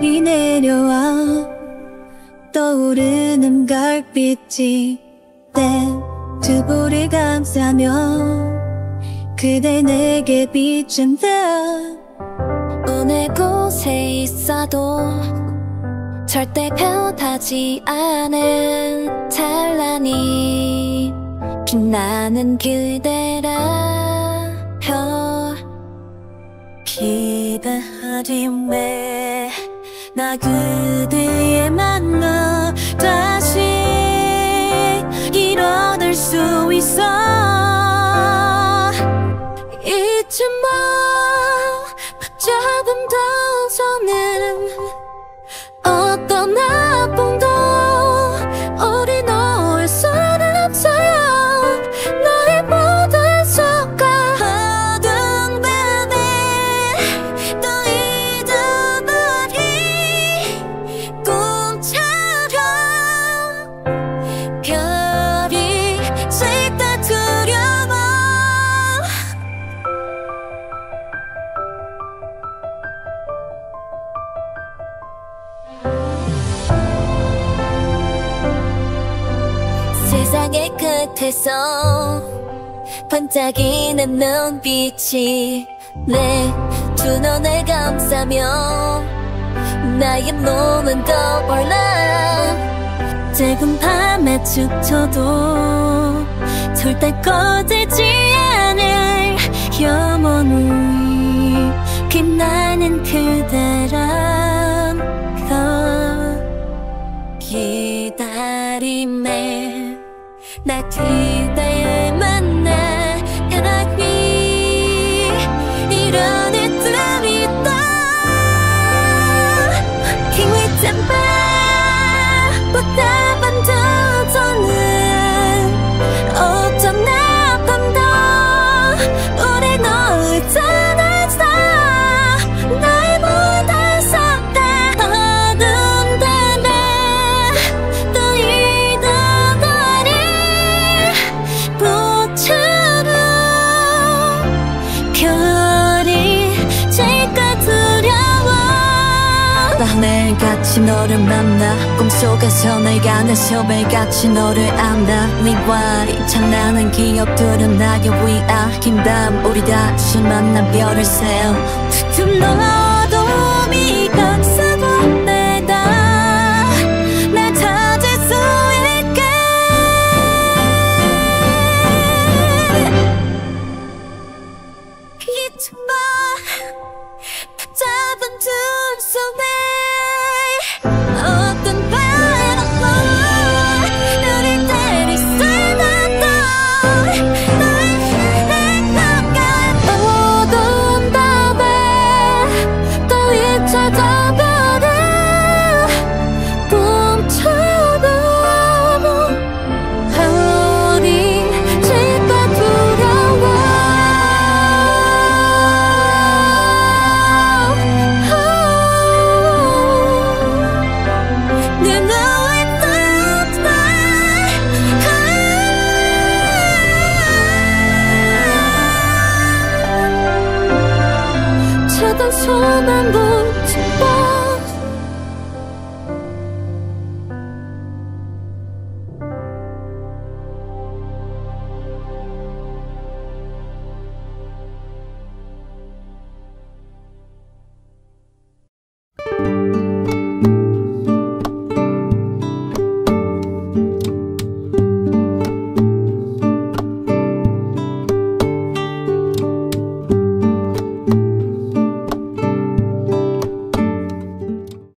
별이 내려와 떠오르는 별빛이 내 두 볼을 감싸며 그대 내게 비춘다. 어느 곳에 있어도 절대 변하지 않은 찬란히 빛나는 그대라며 기다림에 나 그대의 만나 다시 일어날 수 있어. 잊지 마 조금 더 서는 어떤 아픔도 우리 놓을 수는 없어요. 너의 모든 속가 어두운 밤에 또 잊어버린 꿈처럼 별이 질까 두려워. 세상의 끝에서 반짝이는 눈빛이 내 두 눈을 감싸며 나의 몸은 떠올라. 작은 밤에 축쳐도 절대 꺼지지 않을 영원히 빛나는 그대란 것. 기다림에 나 그대를 만나 편하게 일어날 수 있다. 힘을 잡아 보다 반도서는 어떤 아픔도 우리 놓을 수 없어. 나의 모든 속다 어두운 밤에 또 잊어버린 꽃처럼 별이 질까 두려워. 나 매일같이 너를 만나 꿈속에서 내가 내 소매같이 너를 안다. 네와 이 찬란한 기억들은 나의 위아. 긴 밤 우리 다시 만나 별을 세워. 너